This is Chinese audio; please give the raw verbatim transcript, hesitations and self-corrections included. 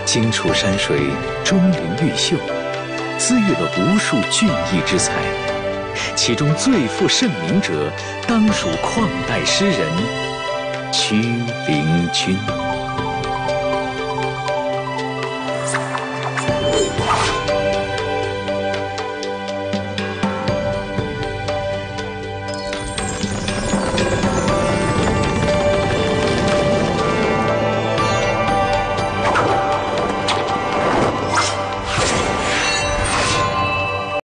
荆楚山水，钟灵毓秀，滋育了无数俊逸之才。其中最负盛名者，当属旷代诗人屈灵均。